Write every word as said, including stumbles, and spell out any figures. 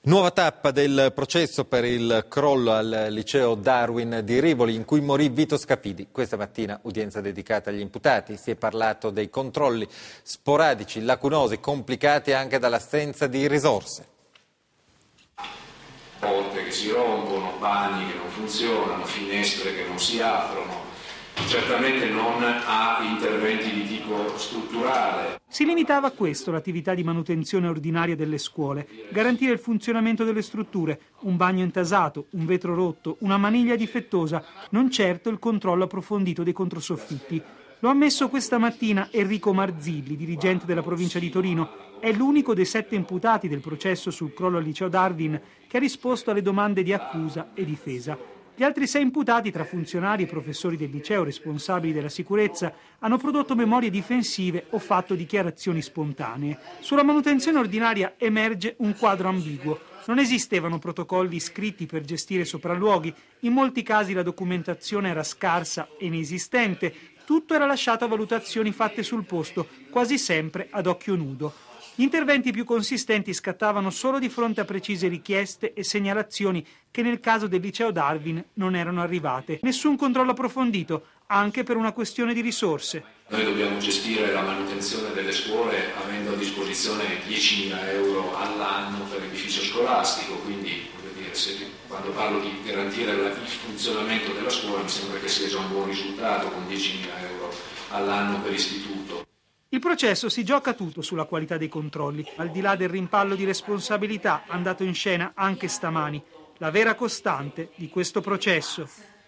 Nuova tappa del processo per il crollo al liceo Darwin di Rivoli, in cui morì Vito Scapidi. Questa mattina udienza dedicata agli imputati. Si è parlato dei controlli sporadici, lacunosi, complicati anche dall'assenza di risorse. Porte che si rompono, bagni che non funzionano, finestre che non si aprono. Certamente non a interventi di tipo strutturale. Si limitava a questo l'attività di manutenzione ordinaria delle scuole, garantire il funzionamento delle strutture, un bagno intasato, un vetro rotto, una maniglia difettosa, non certo il controllo approfondito dei controsoffitti. Lo ha ammesso questa mattina Enrico Marzilli, dirigente della provincia di Torino. È l'unico dei sette imputati del processo sul crollo al liceo Darwin che ha risposto alle domande di accusa e difesa. Gli altri sei imputati, tra funzionari e professori del liceo responsabili della sicurezza, hanno prodotto memorie difensive o fatto dichiarazioni spontanee. Sulla manutenzione ordinaria emerge un quadro ambiguo. Non esistevano protocolli scritti per gestire sopralluoghi, in molti casi la documentazione era scarsa e inesistente, tutto era lasciato a valutazioni fatte sul posto, quasi sempre ad occhio nudo. Gli interventi più consistenti scattavano solo di fronte a precise richieste e segnalazioni che nel caso del liceo Darwin non erano arrivate. Nessun controllo approfondito, anche per una questione di risorse. Noi dobbiamo gestire la manutenzione delle scuole avendo a disposizione diecimila euro all'anno per l'edificio scolastico, quindi voglio dire, se, quando parlo di garantire il funzionamento della scuola mi sembra che sia già un buon risultato con diecimila euro all'anno per istituto. Il processo si gioca tutto sulla qualità dei controlli, al di là del rimpallo di responsabilità andato in scena anche stamani, la vera costante di questo processo.